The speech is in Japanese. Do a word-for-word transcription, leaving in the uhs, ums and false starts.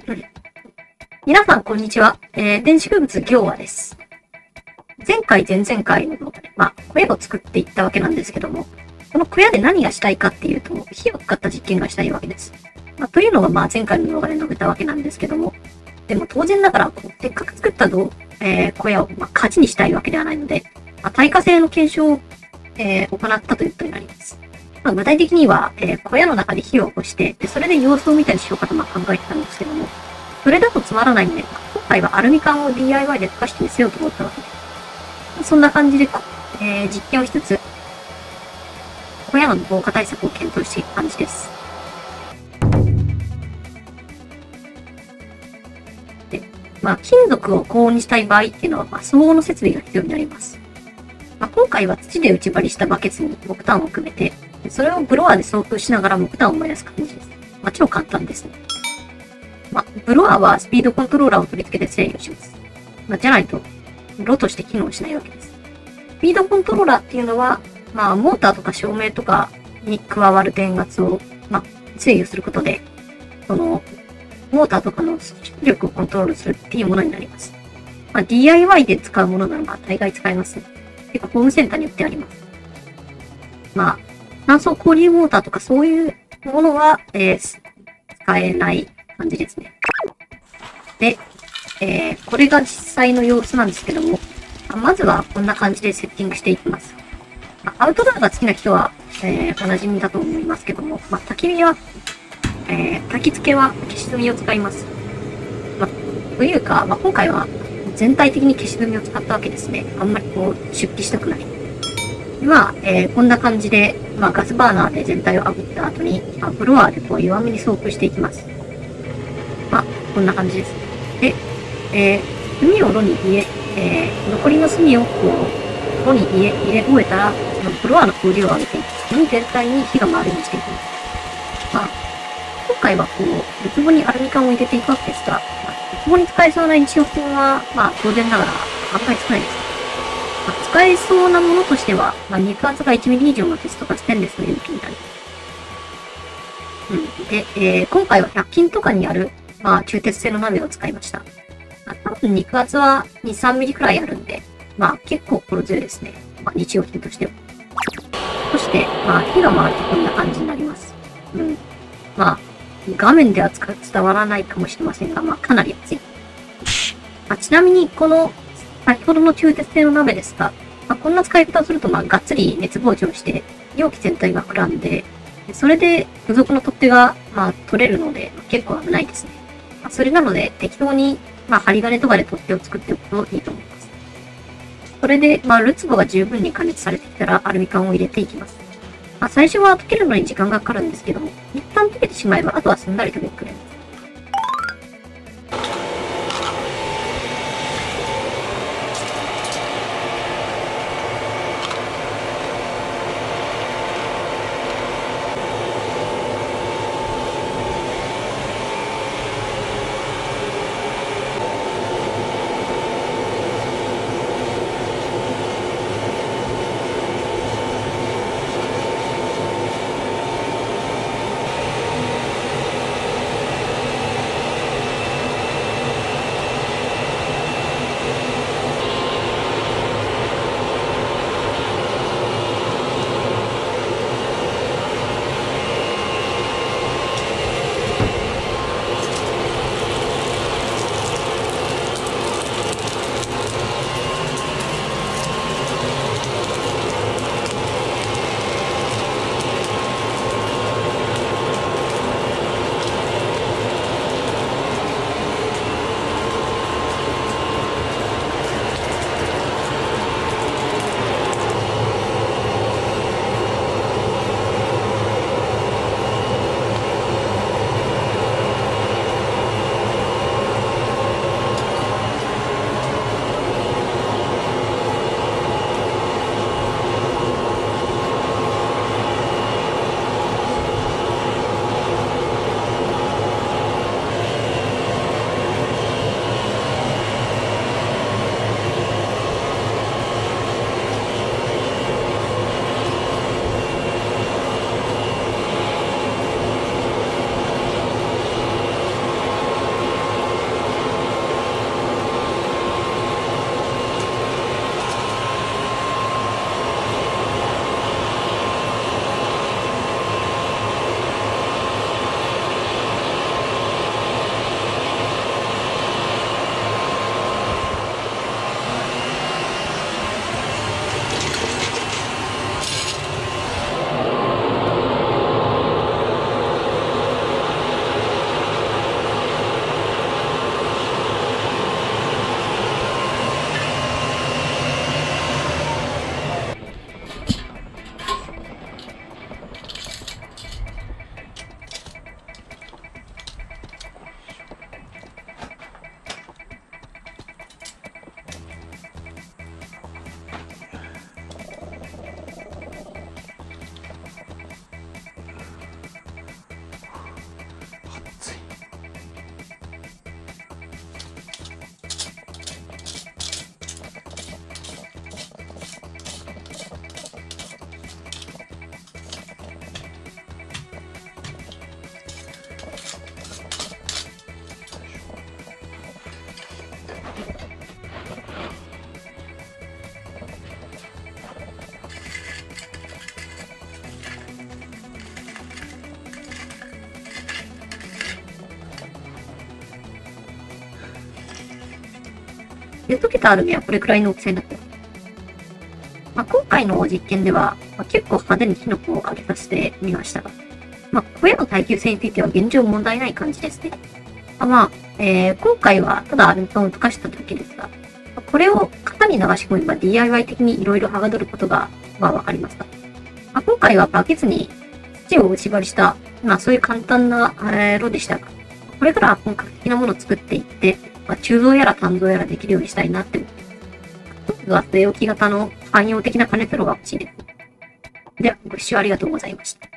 うん、皆さん、こんにちは。えー、電子物行和です。前回、前々回の動画で、まあ、小屋を作っていったわけなんですけども、この小屋で何がしたいかっていうと、火を使った実験がしたいわけです。まあ、というのが、まあ、前回の動画で述べたわけなんですけども、でも当然ながら、こうせっかく作ったど、えー、小屋を、まあ、火事にしたいわけではないので、まあ、耐火性の検証を、えー、行ったということになります。まあ、具体的には、えー、小屋の中で火を起こして、でそれで様子を見たりしようかとまあ考えてたんですけども、それだとつまらないんで、今回はアルミ缶を ディーアイワイ で溶かしてみせようと思ったわけです。そんな感じで、えー、実験をしつつ、小屋の防火対策を検討していく感じです。で、まあ、金属を高温にしたい場合っていうのは、まあ、相応の設備が必要になります。まあ、今回は土で内張りしたバケツに木炭を組めて、それをブロワーで送風しながら木炭を燃やす感じです。まあ、超簡単ですね。まあ、ブロワーはスピードコントローラーを取り付けて制御します。まあ、じゃないと、炉として機能しないわけです。スピードコントローラーっていうのは、まあ、モーターとか照明とかに加わる電圧を、まあ、制御することで、その、モーターとかの出力をコントロールするっていうものになります。まあ、ディーアイワイ で使うものならば大概使えますね。てか、ホームセンターに売ってあります。まあ、炭素交流モーターとかそういうものは、えー、使えない感じですね。で、えー、これが実際の様子なんですけども、まずはこんな感じでセッティングしていきます。アウトドアが好きな人は、えー、お馴染みだと思いますけども、まあ、焚き火は、えー、焚き付けは消し炭を使います。まあ、というか、まあ、今回は全体的に消し炭を使ったわけですね。あんまりこう、出費したくない。まあ、えー、こんな感じで、まあ、ガスバーナーで全体を炙った後に、まあ、ブロワーでこう弱めに送風していきます。まあ、こんな感じです。で、えー、炭を炉に入れ、えー、残りの炭をこう、炉に入れ、入れ終えたら、そのブロワーの風量を上げていき、炭全体に火が回るようにしていきます。まあ、今回はこう、鉄棒にアルミ缶を入れていくわけですが、まあ、鉄棒に使えそうな日用品は、まあ、当然ながら、案外少ないです。まあ、使えそうなものとしては、まあ、肉厚がいちミリ以上の鉄とかステンレスの容器になります。うん。で、えー、今回はひゃく均とかにある、まあ、中鉄製の鍋を使いました。まあ、多分肉厚はに、さんミリくらいあるんで、まあ結構心強いですね。まあ日用品としては。そして、まあ火が回るとこんな感じになります。うん。まあ、画面では伝わらないかもしれませんが、まあかなり熱い。まあ、ちなみにこの、先ほどの中鉄製の鍋ですが、まあ、こんな使い方をすると、まあがっつり熱膨張して、容器全体が膨らんで、それで付属の取っ手が、まあ取れるので、まあ、結構危ないですね。まあ、それなので適当に、まあ、針金とかで取っ手を作っておくといいと思います。それで、まあ、るつぼが十分に加熱されてきたら、アルミ缶を入れていきます。まあ、最初は溶けるのに時間がかかるんですけども、一旦溶けてしまえば、あとはすんなり溶けてくれます。 で、溶けたアルミはこれくらいの大きさになってます。まあ、今回の実験では、まあ、結構派手に火の粉を上げさせてみましたが、まあ、これの耐久性については現状問題ない感じですね。まあ、まあ、えー、今回はただアルミ缶を溶かしただけですが、これを型に流し込めば ディーアイワイ 的にいろいろはがどることが、まあ、わかりました。まあ、今回はバケツに土を内張りした、まあそういう簡単な、えー、炉でしたが、これからは本格的なものを作っていって、まあ、鋳造やら鍛造やらできるようにしたいなって思います。一つは据え置き型の汎用的な加熱炉が欲しいです。では、ご視聴ありがとうございました。